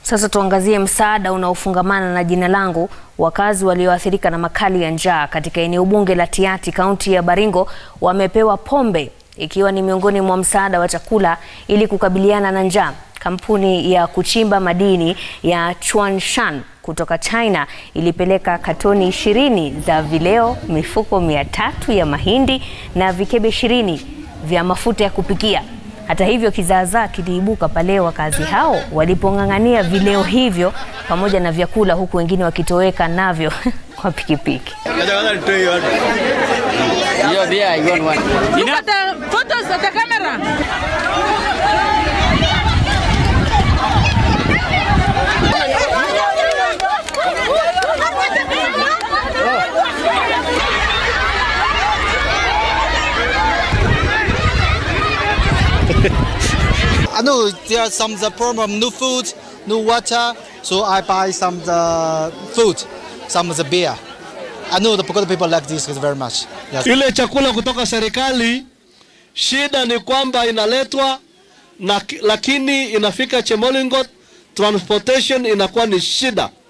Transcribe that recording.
Sasa tuangazie msaada unaofungamana na jina langu. Wakazi walioathirika na makali ya njaa katika eneo bunge la Tiaty, kaunti ya Baringo, wamepewa pombe ikiwa ni miongoni mwa msaada wa chakula ili kukabiliana na njaa. Kampuni ya kuchimba madini ya Chuanshan kutoka China ilipeleka katoni 20 za vileo, mifuko 300 ya mahindi na vikebe 20 vya mafuta ya kupikia. Hata hivyo, kizaazaa kiliibuka pale wakazi hao walipong'ang'ania vileo hivyo pamoja na vyakula, huku wengine wakitoweka navyo kwa pikipiki. I know there are some the problem, no food, no water, so I buy some the food, some of the beer. I know the people like this very much. Yes. Ile chakula kutoka serikali, shida ni kwamba inaletwa lakini inafika Chemolingot, transportation inakuwa ni shida.